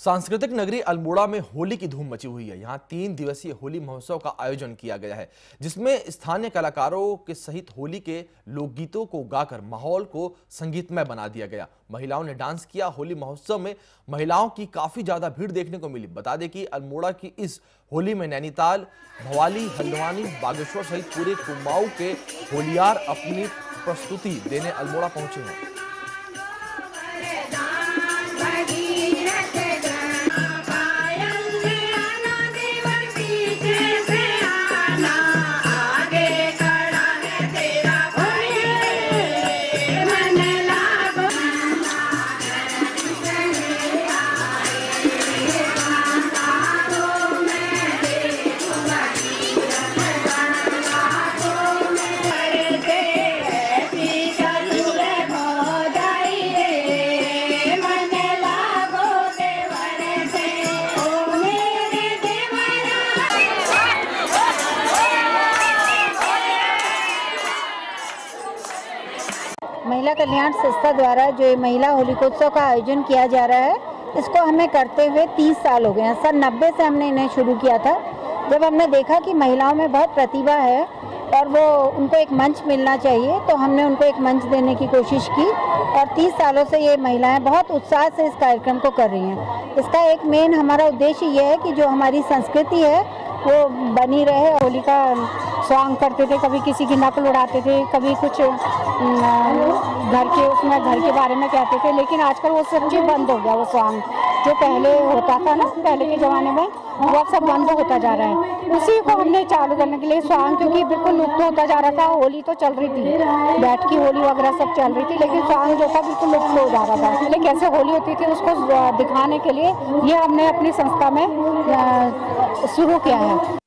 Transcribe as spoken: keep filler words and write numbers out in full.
सांस्कृतिक नगरी अल्मोड़ा में होली की धूम मची हुई है। यहाँ तीन दिवसीय होली महोत्सव का आयोजन किया गया है, जिसमें स्थानीय कलाकारों के सहित होली के लोकगीतों को गाकर माहौल को संगीतमय बना दिया गया। महिलाओं ने डांस किया। होली महोत्सव में महिलाओं की काफी ज्यादा भीड़ देखने को मिली। बता दें कि अल्मोड़ा की इस होली में नैनीताल, भवाली, हल्द्वानी, बागेश्वर सहित पूरे कुमाऊं के होलियार अपनी प्रस्तुति देने अल्मोड़ा पहुंचे हैं। महिला कल्याण संस्था द्वारा जो ये महिला होलिकोत्सव का आयोजन किया जा रहा है, इसको हमें करते हुए तीस साल हो गए हैं। सन नब्बे से हमने इन्हें शुरू किया था, जब हमने देखा कि महिलाओं में बहुत प्रतिभा है और वो उनको एक मंच मिलना चाहिए, तो हमने उनको एक मंच देने की कोशिश की और तीस सालों से ये महिलाएं बहुत उत्साह से इस कार्यक्रम को कर रही हैं। इसका एक मेन हमारा उद्देश्य ये है कि जो हमारी संस्कृति है वो बनी रहे। होली का सॉन्ग करते थे, कभी किसी की नकल उड़ाते थे, कभी कुछ घर के उसमें घर के बारे में कहते थे, लेकिन आजकल वो सब चीज़ बंद हो गया। वो सॉन्ग जो पहले होता था ना, पहले के ज़माने में, वो सब बंद होता जा रहा है। उसी को हमने चालू करने के लिए सॉन्ग, क्योंकि बिल्कुल लुप्त होता जा रहा था। होली तो चल रही थी, बैठ की होली वगैरह सब चल रही थी, लेकिन सॉन्ग जो था बिल्कुल लुप्त हो जा रहा था। पहले कैसे होली होती थी उसको दिखाने के लिए ये हमने अपनी संस्था में शुरू किया है।